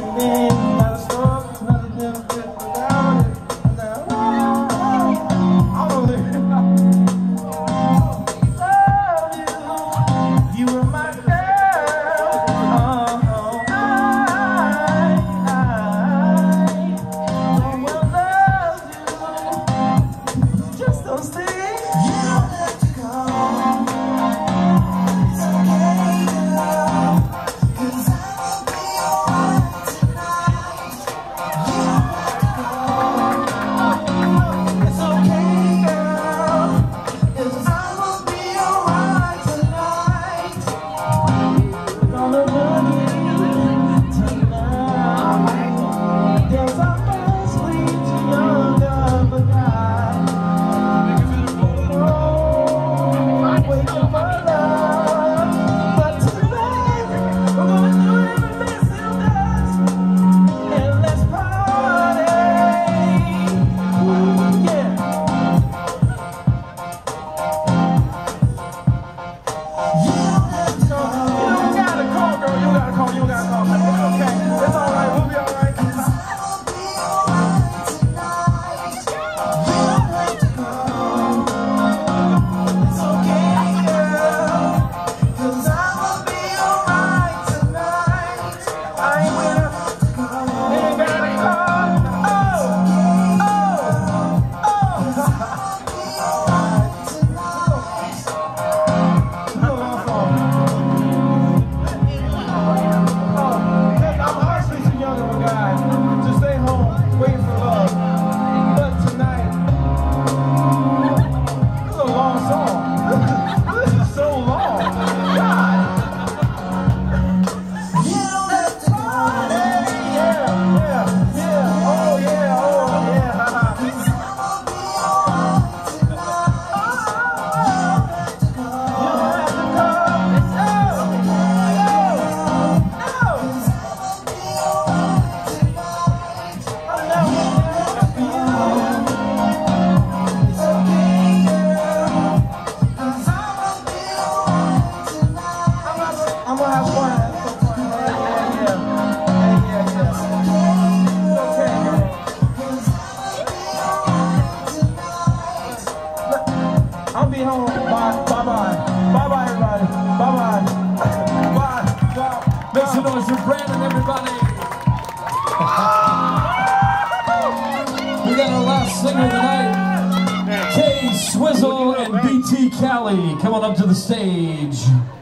I'll be home. Bye. Bye-bye. Bye-bye, everybody. Bye-bye. Bye. Bye. Make some noise for Brandon, everybody. We got our last singer tonight, K Swizzle and BT Cali. Come on up to the stage.